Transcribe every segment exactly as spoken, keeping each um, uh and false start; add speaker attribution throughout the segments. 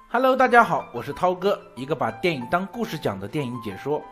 Speaker 1: Hello， 大家好，我是涛哥，一个把电影当故事讲的电影解说。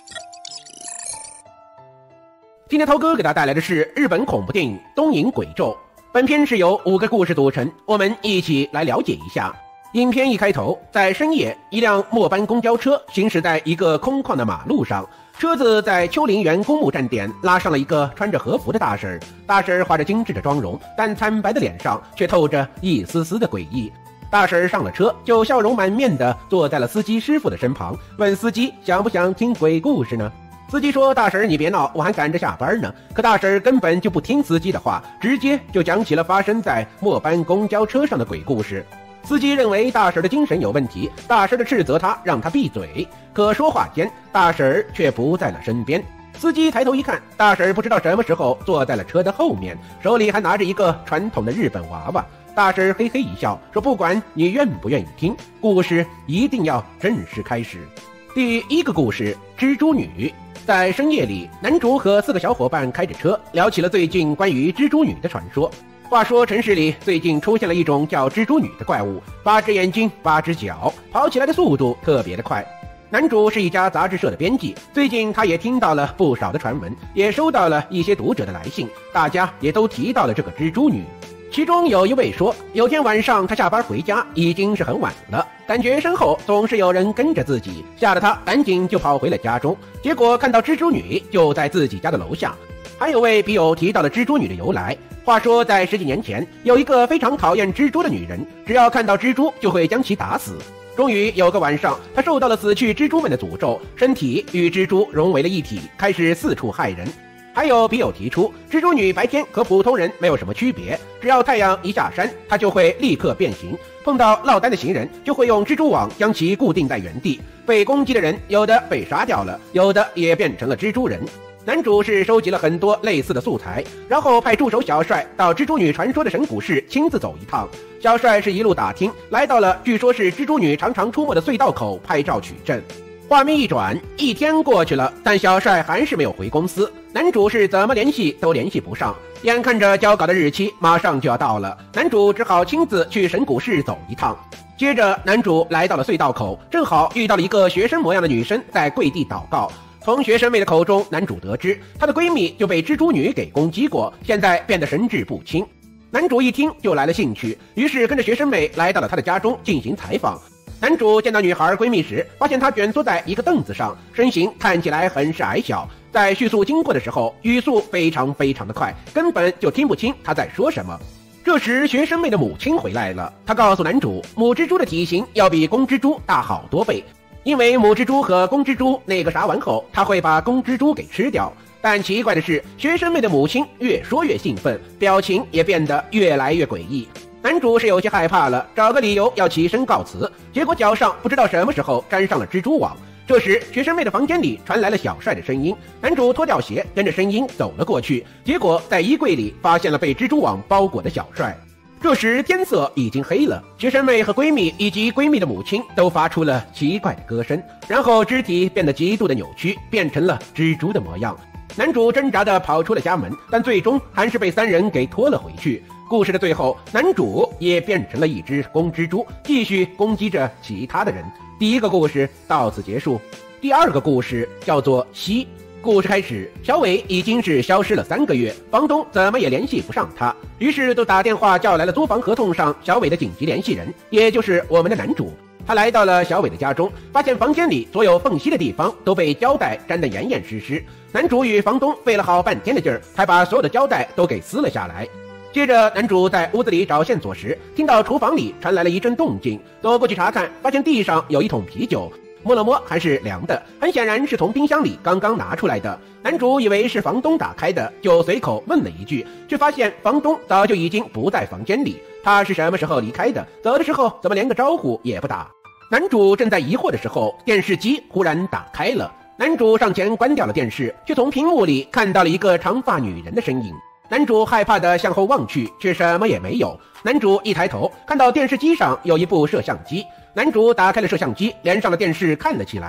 Speaker 2: 今天涛哥给大家带来的是日本恐怖电影《东瀛鬼咒》。本片是由五个故事组成，我们一起来了解一下。影片一开头，在深夜，一辆末班公交车行驶在一个空旷的马路上，车子在丘陵园公墓站点拉上了一个穿着和服的大婶。大婶画着精致的妆容，但惨白的脸上却透着一丝丝的诡异。大婶上了车，就笑容满面地坐在了司机师傅的身旁，问司机想不想听鬼故事呢？司机说：“大婶，你别闹，我还赶着下班呢。”可大婶根本就不听司机的话，直接就讲起了发生在末班公交车上的鬼故事。司机认为大婶的精神有问题，大声地斥责他，让他闭嘴。可说话间，大婶却不在了身边。司机抬头一看，大婶不知道什么时候坐在了车的后面，手里还拿着一个传统的日本娃娃。大婶嘿嘿一笑，说：“不管你愿不愿意听，故事一定要正式开始。”第一个故事：蜘蛛女。在深夜里，男主和四个小伙伴开着车，聊起了最近关于蜘蛛女的传说。话说城市里最近出现了一种叫蜘蛛女的怪物，八只眼睛，八只脚，跑起来的速度特别的快。男主是一家杂志社的编辑，最近他也听到了不少的传闻，也收到了一些读者的来信，大家也都提到了这个蜘蛛女。其中有一位说，有天晚上他下班回家已经是很晚了，感觉身后总是有人跟着自己，吓得他赶紧就跑回了家中，结果看到蜘蛛女就在自己家的楼下。还有位笔友提到了蜘蛛女的由来，话说在十几年前，有一个非常讨厌蜘蛛的女人，只要看到蜘蛛就会将其打死。终于有个晚上，她受到了死去蜘蛛们的诅咒，身体与蜘蛛融为了一体，开始四处害人。还有笔友提出，蜘蛛女白天和普通人没有什么区别，只要太阳一下山，她就会立刻变形，碰到落单的行人就会用蜘蛛网将其固定在原地，被攻击的人有的被杀掉了，有的也变成了蜘蛛人。男主是收集了很多类似的素材，然后派助手小帅到蜘蛛女传说的神谷市亲自走一趟。小帅是一路打听，来到了据说是蜘蛛女常常出没的隧道口拍照取证。画面一转，一天过去了，但小帅还是没有回公司。男主是怎么联系都联系不上，眼看着交稿的日期马上就要到了，男主只好亲自去神谷市走一趟。接着男主来到了隧道口，正好遇到了一个学生模样的女生在跪地祷告。从学生妹的口中，男主得知她的闺蜜就被蜘蛛女给攻击过，现在变得神志不清。男主一听就来了兴趣，于是跟着学生妹来到了她的家中进行采访。男主见到女孩闺蜜时，发现她蜷缩在一个凳子上，身形看起来很是矮小，在叙述经过的时候语速非常非常的快，根本就听不清她在说什么。这时学生妹的母亲回来了，她告诉男主，母蜘蛛的体型要比公蜘蛛大好多倍，因为母蜘蛛和公蜘蛛那个啥完后，她会把公蜘蛛给吃掉。但奇怪的是，学生妹的母亲越说越兴奋，表情也变得越来越诡异。男主是有些害怕了，找个理由要起身告辞，结果脚上不知道什么时候沾上了蜘蛛网。这时学生妹的房间里传来了小帅的声音，男主脱掉鞋跟着声音走了过去，结果在衣柜里发现了被蜘蛛网包裹的小帅。这时天色已经黑了，学生妹和闺蜜以及闺蜜的母亲都发出了奇怪的歌声，然后肢体变得极度的扭曲，变成了蜘蛛的模样。男主挣扎地跑出了家门，但最终还是被三人给拖了回去。故事的最后，男主也变成了一只公蜘蛛，继续攻击着其他的人。第一个故事到此结束。第二个故事叫做西。故事开始，小伟已经是消失了三个月，房东怎么也联系不上他，于是都打电话叫来了租房合同上小伟的紧急联系人，也就是我们的男主。他来到了小伟的家中，发现房间里所有缝隙的地方都被胶带粘得严严实实。男主与房东费了好半天的劲儿，才把所有的胶带都给撕了下来。接着男主在屋子里找线索时，听到厨房里传来了一阵动静，走过去查看，发现地上有一桶啤酒，摸了摸还是凉的，很显然是从冰箱里刚刚拿出来的。男主以为是房东打开的，就随口问了一句，却发现房东早就已经不在房间里。他是什么时候离开的？走的时候怎么连个招呼也不打？男主正在疑惑的时候，电视机忽然打开了。男主上前关掉了电视，却从屏幕里看到了一个长发女人的身影。男主害怕地向后望去，却什么也没有。男主一抬头，看到电视机上有一部摄像机。男主打开了摄像机，连上了电视看了起来。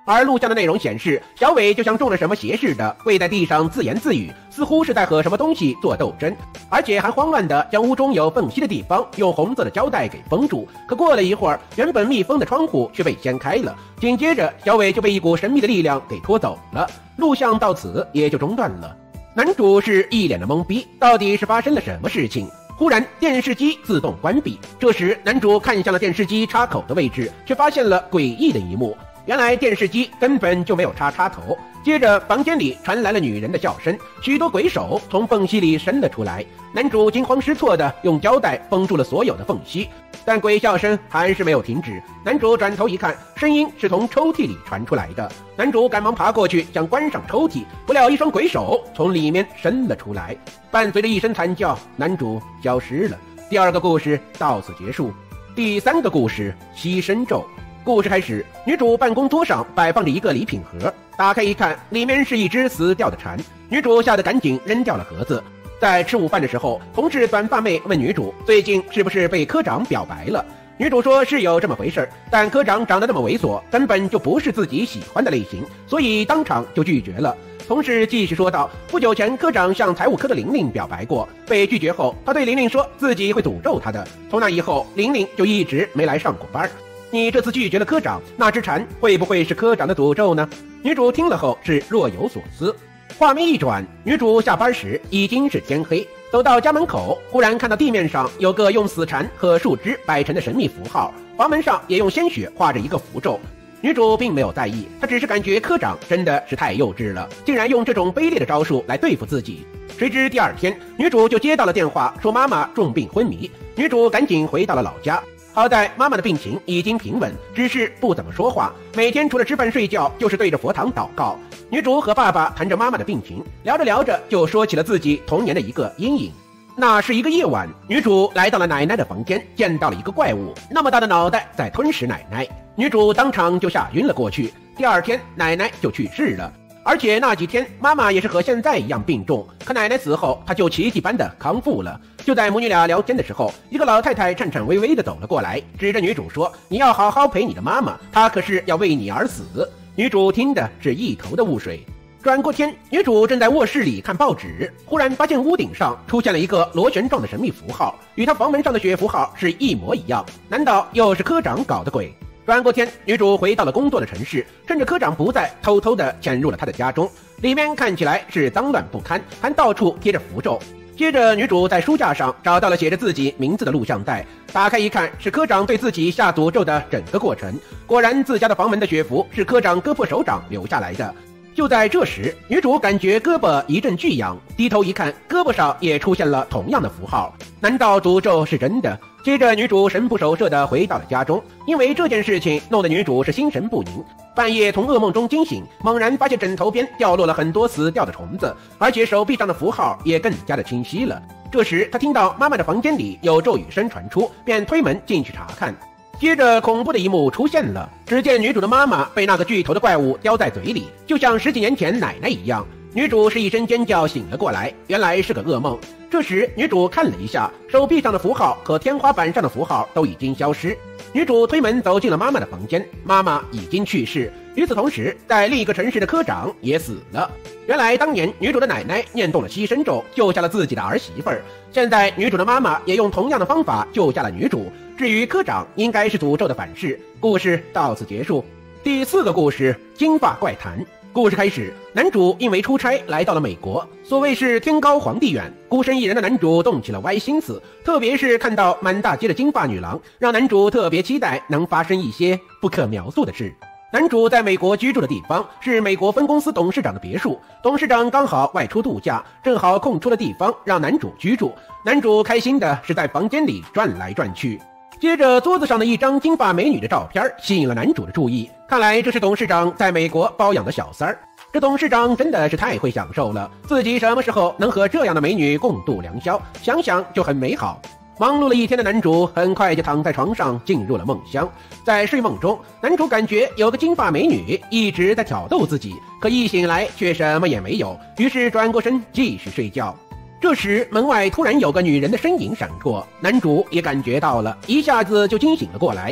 Speaker 2: 而录像的内容显示，小伟就像中了什么邪似的，跪在地上自言自语，似乎是在和什么东西做斗争，而且还慌乱地将屋中有缝隙的地方用红色的胶带给封住。可过了一会儿，原本密封的窗户却被掀开了，紧接着小伟就被一股神秘的力量给拖走了。录像到此也就中断了。男主是一脸的懵逼，到底是发生了什么事情？忽然电视机自动关闭，这时男主看向了电视机插口的位置，却发现了诡异的一幕。原来电视机根本就没有插插头。接着房间里传来了女人的叫声，许多鬼手从缝隙里伸了出来。男主惊慌失措地用胶带封住了所有的缝隙，但鬼笑声还是没有停止。男主转头一看，声音是从抽屉里传出来的。男主赶忙爬过去想关上抽屉，不料一双鬼手从里面伸了出来，伴随着一声惨叫，男主消失了。第二个故事到此结束。第三个故事，牺牲咒。故事开始，女主办公桌上摆放着一个礼品盒，打开一看，里面是一只死掉的蝉。女主吓得赶紧扔掉了盒子。在吃午饭的时候，同事短发妹问女主最近是不是被科长表白了。女主说是有这么回事，但科长长得那么猥琐，根本就不是自己喜欢的类型，所以当场就拒绝了。同事继续说道，不久前科长向财务科的玲玲表白过，被拒绝后，他对玲玲说自己会诅咒她的。从那以后，玲玲就一直没来上过班。你这次拒绝了科长，那只蝉会不会是科长的诅咒呢？女主听了后是若有所思。画面一转，女主下班时已经是天黑，走到家门口，忽然看到地面上有个用死蝉和树枝摆成的神秘符号，房门上也用鲜血画着一个符咒。女主并没有在意，她只是感觉科长真的是太幼稚了，竟然用这种卑劣的招数来对付自己。谁知第二天，女主就接到了电话，说妈妈重病昏迷。女主赶紧回到了老家。好在妈妈的病情已经平稳，只是不怎么说话，每天除了吃饭睡觉就是对着佛堂祷告。女主和爸爸谈着妈妈的病情，聊着聊着就说起了自己童年的一个阴影。那是一个夜晚，女主来到了奶奶的房间，见到了一个怪物，那么大的脑袋在吞噬奶奶，女主当场就吓晕了过去。第二天奶奶就去世了，而且那几天妈妈也是和现在一样病重，可奶奶死后她就奇迹般的康复了。就在母女俩聊天的时候，一个老太太颤颤巍巍的走了过来，指着女主说，你要好好陪你的妈妈，她可是要为你而死。女主听的是一头的雾水。转过天，女主正在卧室里看报纸，忽然发现屋顶上出现了一个螺旋状的神秘符号，与她房门上的血符号是一模一样，难道又是科长搞的鬼？转过天，女主回到了工作的城市，趁着科长不在，偷偷地潜入了他的家中，里面看起来是脏乱不堪，还到处贴着符咒。接着女主在书架上找到了写着自己名字的录像带，打开一看，是科长对自己下诅咒的整个过程。果然自家的房门的血符是科长割破手掌留下来的。就在这时，女主感觉胳膊一阵剧痒，低头一看，胳膊上也出现了同样的符号。难道诅咒是真的？接着女主神不守舍地回到了家中，因为这件事情弄得女主是心神不宁。半夜从噩梦中惊醒，猛然发现枕头边掉落了很多死掉的虫子，而且手臂上的符号也更加的清晰了。这时她听到妈妈的房间里有咒语声传出，便推门进去查看。接着恐怖的一幕出现了，只见女主的妈妈被那个巨头的怪物叼在嘴里，就像十几年前奶奶一样。女主是一声尖叫醒了过来，原来是个噩梦。这时女主看了一下，手臂上的符号和天花板上的符号都已经消失。女主推门走进了妈妈的房间，妈妈已经去世。与此同时，在另一个城市的科长也死了。原来当年女主的奶奶念动了牺牲咒，救下了自己的儿媳妇儿。现在女主的妈妈也用同样的方法救下了女主。至于科长，应该是诅咒的反噬。故事到此结束。第四个故事，金发怪谈。故事开始，男主因为出差来到了美国，所谓是天高皇帝远，孤身一人的男主动起了歪心思，特别是看到满大街的金发女郎，让男主特别期待能发生一些不可描述的事。男主在美国居住的地方是美国分公司董事长的别墅，董事长刚好外出度假，正好空出了地方让男主居住。男主开心的是在房间里转来转去。接着桌子上的一张金发美女的照片吸引了男主的注意，看来这是董事长在美国包养的小三儿。这董事长真的是太会享受了，自己什么时候能和这样的美女共度良宵，想想就很美好。忙碌了一天的男主很快就躺在床上进入了梦乡。在睡梦中，男主感觉有个金发美女一直在挑逗自己，可一醒来却什么也没有，于是转过身继续睡觉。这时门外突然有个女人的身影闪过，男主也感觉到了，一下子就惊醒了过来。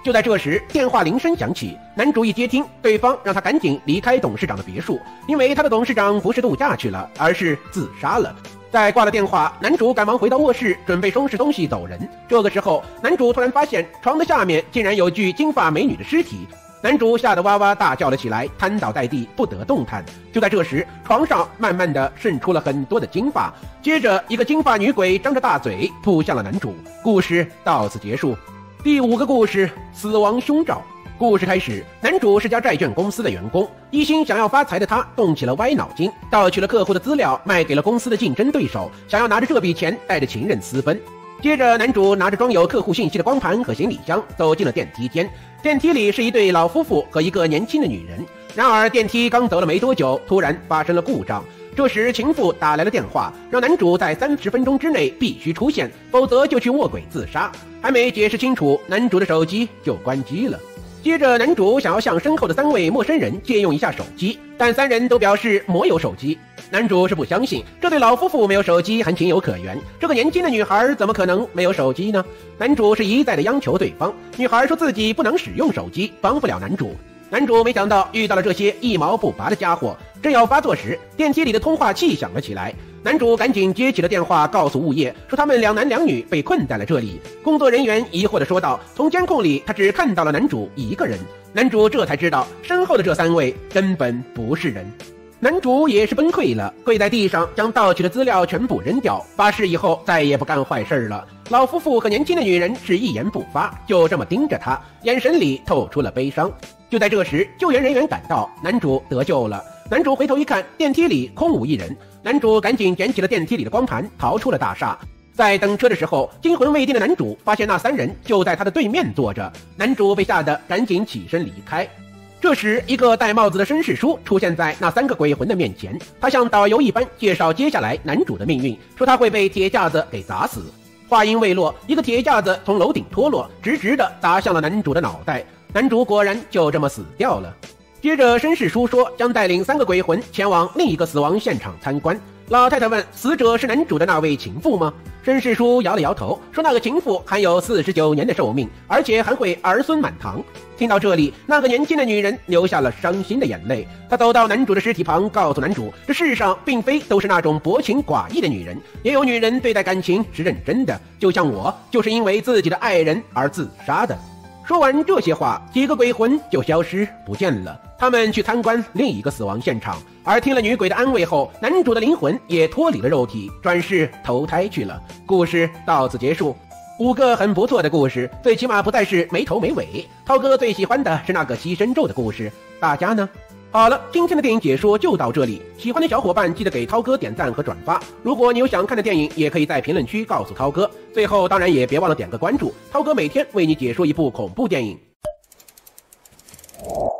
Speaker 2: 就在这时，电话铃声响起，男主一接听，对方让他赶紧离开董事长的别墅，因为他的董事长不是度假去了，而是自杀了。在挂了电话，男主赶忙回到卧室，准备收拾东西走人。这个时候，男主突然发现床的下面竟然有具金发美女的尸体，男主吓得哇哇大叫了起来，瘫倒在地，不得动弹。就在这时，床上慢慢的渗出了很多的金发，接着一个金发女鬼张着大嘴扑向了男主。故事到此结束。第五个故事，死亡凶兆。故事开始，男主是家债券公司的员工，一心想要发财的他动起了歪脑筋，盗取了客户的资料，卖给了公司的竞争对手，想要拿着这笔钱带着情人私奔。接着，男主拿着装有客户信息的光盘和行李箱走进了电梯间，电梯里是一对老夫妇和一个年轻的女人。然而，电梯刚走了没多久，突然发生了故障。这时，情妇打来了电话，让男主在三十分钟之内必须出现，否则就去卧轨自杀。还没解释清楚，男主的手机就关机了。接着，男主想要向身后的三位陌生人借用一下手机，但三人都表示没有手机。男主是不相信，这对老夫妇没有手机还情有可原，这个年轻的女孩怎么可能没有手机呢？男主是一再的央求对方，女孩说自己不能使用手机，帮不了男主。男主没想到遇到了这些一毛不拔的家伙，正要发作时，电梯里的通话器响了起来。男主赶紧接起了电话，告诉物业说他们两男两女被困在了这里。工作人员疑惑地说道，从监控里他只看到了男主一个人。男主这才知道身后的这三位根本不是人。男主也是崩溃了，跪在地上将盗取的资料全部扔掉，发誓以后再也不干坏事了。老夫妇和年轻的女人是一言不发，就这么盯着他，眼神里透出了悲伤。就在这时，救援人员赶到，男主得救了。男主回头一看，电梯里空无一人，男主赶紧捡起了电梯里的光盘，逃出了大厦。在等车的时候，惊魂未定的男主发现那三人就在他的对面坐着，男主被吓得赶紧起身离开。这时，一个戴帽子的绅士叔出现在那三个鬼魂的面前，他像导游一般介绍接下来男主的命运，说他会被铁架子给砸死。话音未落，一个铁架子从楼顶脱落，直直地砸向了男主的脑袋，男主果然就这么死掉了。接着，绅士叔说将带领三个鬼魂前往另一个死亡现场参观。老太太问：“死者是男主的那位情妇吗？”绅士叔摇了摇头，说：“那个情妇还有四十九年的寿命，而且还会儿孙满堂。”听到这里，那个年轻的女人流下了伤心的眼泪。她走到男主的尸体旁，告诉男主：“这世上并非都是那种薄情寡义的女人，也有女人对待感情是认真的，就像我，就是因为自己的爱人而自杀的。”说完这些话，几个鬼魂就消失不见了。他们去参观另一个死亡现场，而听了女鬼的安慰后，男主的灵魂也脱离了肉体，转世投胎去了。故事到此结束。五个很不错的故事，最起码不再是没头没尾。涛哥最喜欢的是那个牺牲咒的故事，大家呢？好了，今天的电影解说就到这里。喜欢的小伙伴记得给涛哥点赞和转发。如果你有想看的电影，也可以在评论区告诉涛哥。最后，当然也别忘了点个关注，涛哥每天为你解说一部恐怖电影。